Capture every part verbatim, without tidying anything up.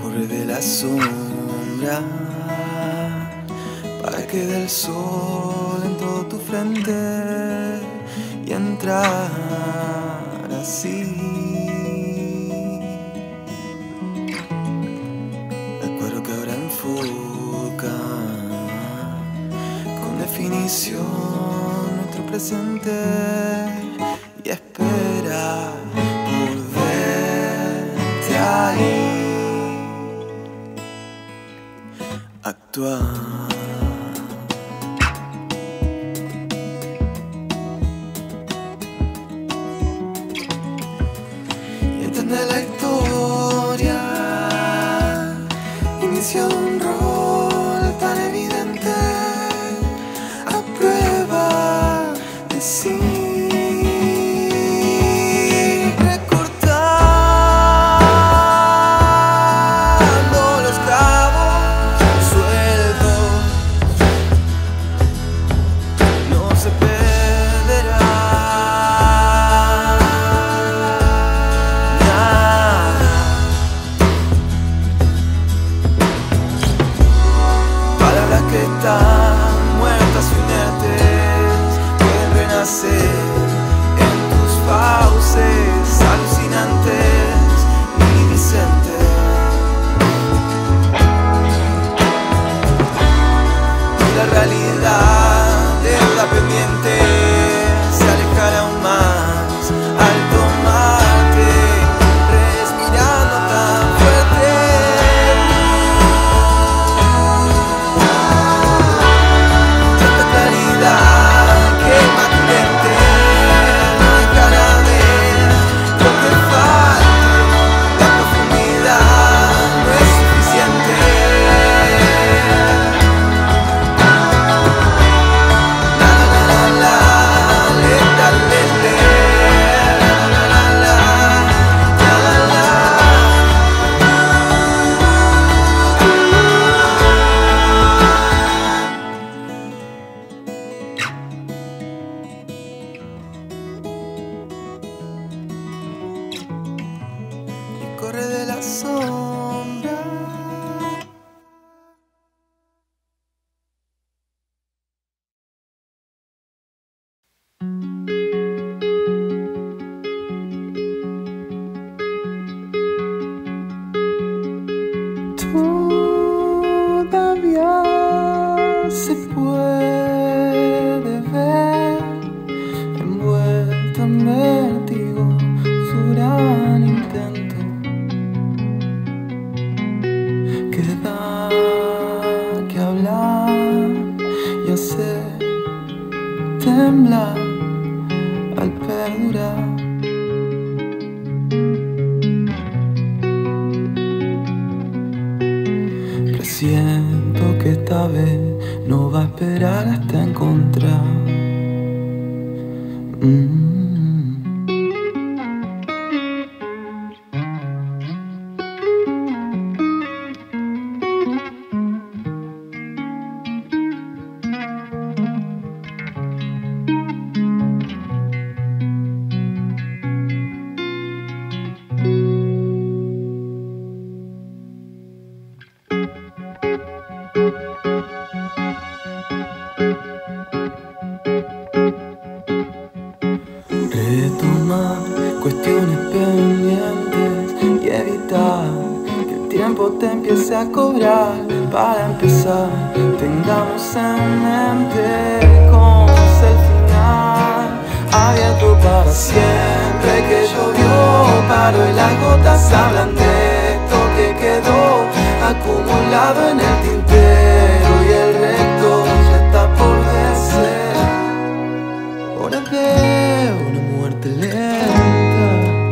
corre de la sombra para que dé el sol en todo tu frente y entrar así. El cuero que ahora enfoca con definición nuestro presente y espera por verte ahí actuar. De la historia inició un rol tan evidente a prueba de sí. Recortando los cabos sueltos, no se perderá. Que están muertas y inertes pueden renacer en tus fauces alucinantes y disidentes. Y la realidad de la pendiente se alejará aún más al tomarte, respirando tan fuerte. Corre de la sombra. Todavía se puede ver envuelto en vértigo su gran intento. Queda que hablar y hacer temblar al perdurar. Presiento que esta vez no va a esperar hasta encontrar. Mm. Retomar cuestiones pendientes y evitar que el tiempo te empiece a cobrar. Para empezar, tengamos en mente cómo es el final, abierto para siempre. Que llovió, paró y las gotas hablan de esto que quedó acumulado en el tintero y el resto ya está por vencer. Hora de una muerte lenta,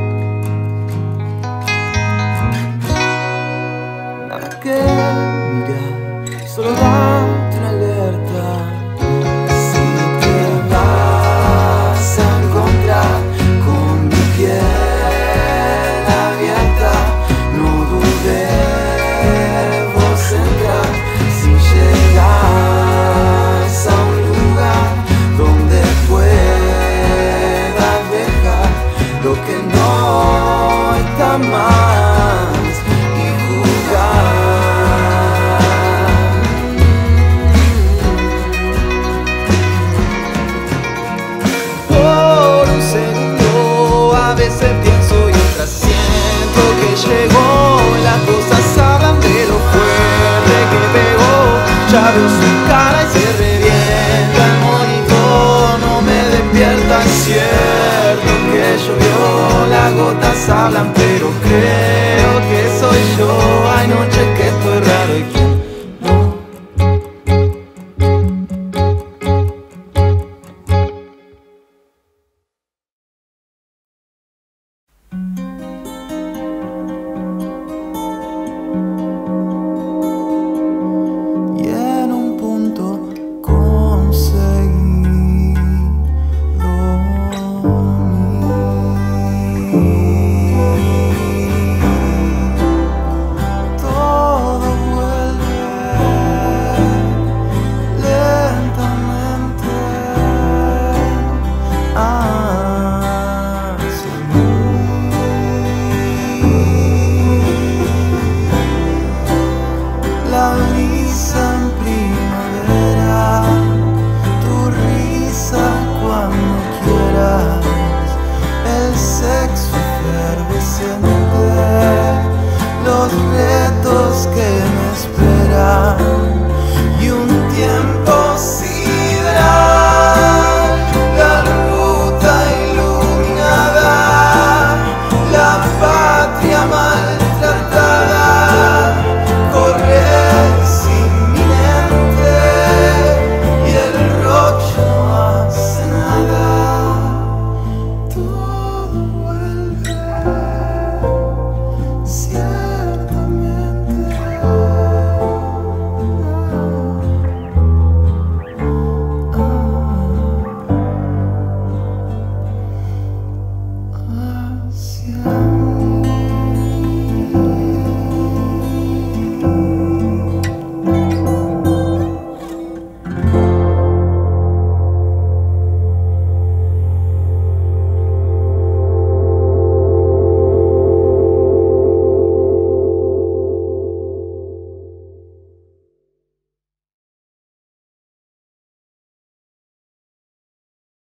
nada que mirar, solo darte una alerta. Si te vas a encontrar con mi piel abierta, no dudes vos entrar. Si llegas a un lugar donde puedas dejar lo que no está más y jugar. veo su cara y se revienta el monitor. No me despierta, es cierto que llovió, las gotas hablan, pero creo que soy yo. Hay noches